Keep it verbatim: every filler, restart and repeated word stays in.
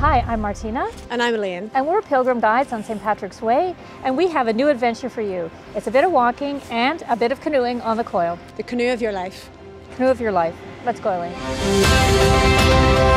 Hi, I'm Martina. And I'm Elaine. And we're Pilgrim Guides on Saint Patrick's Way, and we have a new adventure for you. It's a bit of walking and a bit of canoeing on the coil. The canoe of your life. Canoe of your life. Let's go, Elaine.